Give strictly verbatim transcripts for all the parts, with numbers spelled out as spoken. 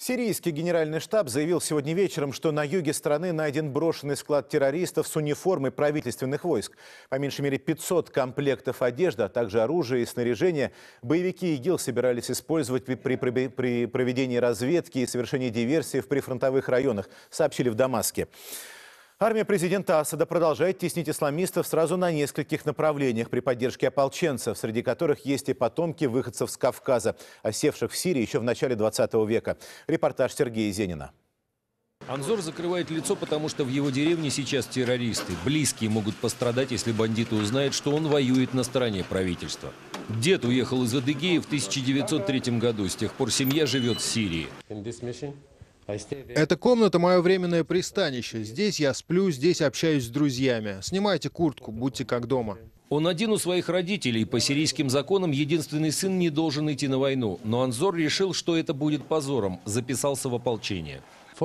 Сирийский генеральный штаб заявил сегодня вечером, что на юге страны найден брошенный склад террористов с униформой правительственных войск. По меньшей мере пятьсот комплектов одежды, а также оружия и снаряжения боевики ИГИЛ собирались использовать при, при, при проведении разведки и совершении диверсий в прифронтовых районах, сообщили в Дамаске. Армия президента Асада продолжает теснить исламистов сразу на нескольких направлениях при поддержке ополченцев, среди которых есть и потомки выходцев с Кавказа, осевших в Сирии еще в начале двадцатого века. Репортаж Сергея Зенина. Анзор закрывает лицо, потому что в его деревне сейчас террористы. Близкие могут пострадать, если бандиты узнают, что он воюет на стороне правительства. Дед уехал из Адыгеи в тысяча девятьсот третьем году. С тех пор семья живет в Сирии. Эта комната – мое временное пристанище. Здесь я сплю, здесь общаюсь с друзьями. Снимайте куртку, будьте как дома. Он один у своих родителей. По сирийским законам единственный сын не должен идти на войну. Но Анзор решил, что это будет позором. Записался в ополчение.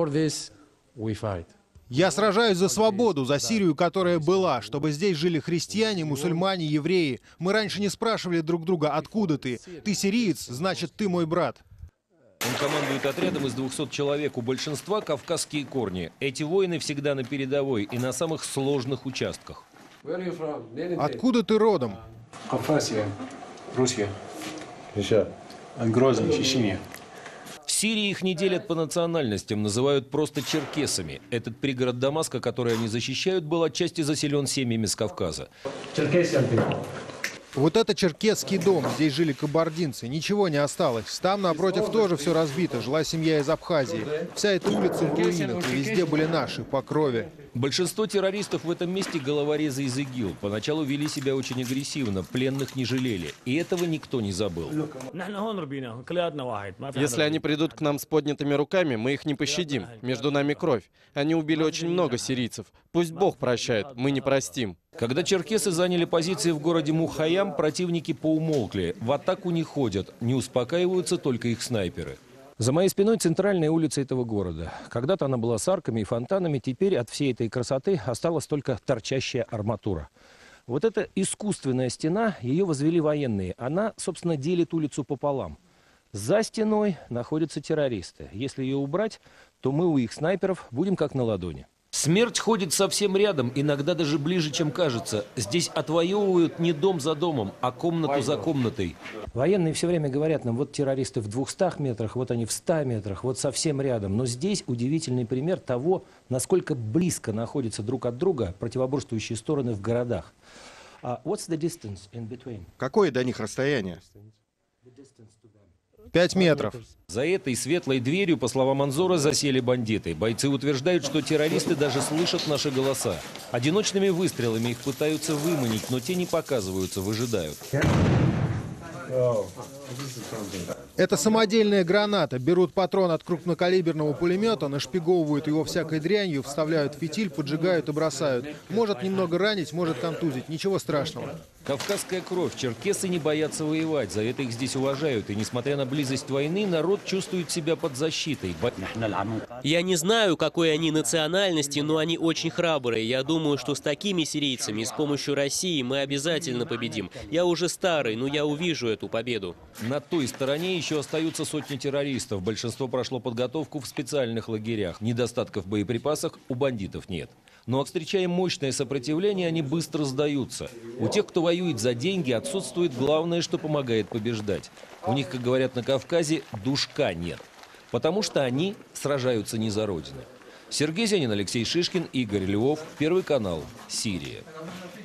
Я сражаюсь за свободу, за Сирию, которая была, чтобы здесь жили христиане, мусульмане, евреи. Мы раньше не спрашивали друг друга, откуда ты. Ты сириец, значит, ты мой брат. Он командует отрядом из двухсот человек. У большинства кавказские корни. Эти воины всегда на передовой и на самых сложных участках. Откуда ты родом? Кавказия, Руссия. Грозный, Чечня. В Сирии их не делят по национальностям, называют просто черкесами. Этот пригород Дамаска, который они защищают, был отчасти заселен семьями с Кавказа. Вот это черкесский дом, здесь жили кабардинцы, ничего не осталось. Там напротив тоже все разбито, жила семья из Абхазии. Вся эта улица в руинах, и везде были наши, по крови. Большинство террористов в этом месте головорезы из ИГИЛ. Поначалу вели себя очень агрессивно, пленных не жалели. И этого никто не забыл. Если они придут к нам с поднятыми руками, мы их не пощадим. Между нами кровь. Они убили очень много сирийцев. Пусть Бог прощает, мы не простим. Когда черкесы заняли позиции в городе Мухаям, противники поумолкли. В атаку не ходят, не успокаиваются только их снайперы. За моей спиной центральная улица этого города. Когда-то она была с арками и фонтанами, теперь от всей этой красоты осталась только торчащая арматура. Вот эта искусственная стена, ее возвели военные. Она, собственно, делит улицу пополам. За стеной находятся террористы. Если ее убрать, то мы у их снайперов будем как на ладони. Смерть ходит совсем рядом, иногда даже ближе, чем кажется. Здесь отвоевывают не дом за домом, а комнату за комнатой. Военные все время говорят нам, вот террористы в двухстах метрах, вот они в ста метрах, вот совсем рядом. Но здесь удивительный пример того, насколько близко находятся друг от друга противоборствующие стороны в городах. Uh, what's the distance in between? Какое до них расстояние? Пять метров. За этой светлой дверью, по словам Анзора, засели бандиты. Бойцы утверждают, что террористы даже слышат наши голоса. Одиночными выстрелами их пытаются выманить, но те не показываются, выжидают. Это самодельная граната. Берут патрон от крупнокалиберного пулемета, нашпиговывают его всякой дрянью, вставляют фитиль, поджигают и бросают. Может немного ранить, может контузить. Ничего страшного. Кавказская кровь. Черкесы не боятся воевать. За это их здесь уважают. И несмотря на близость войны, народ чувствует себя под защитой. Я не знаю, какой они национальности, но они очень храбрые. Я думаю, что с такими сирийцами, с помощью России, мы обязательно победим. Я уже старый, но я увижу эту победу. На той стороне еще остаются сотни террористов. Большинство прошло подготовку в специальных лагерях. Недостатков в боеприпасах у бандитов нет. Но встречая мощное сопротивление, они быстро сдаются. У тех, кто воюет за деньги, отсутствует главное, что помогает побеждать. У них, как говорят на Кавказе, душка нет. Потому что они сражаются не за родину. Сергей Зенин, Алексей Шишкин, Игорь Львов. Первый канал. Сирия.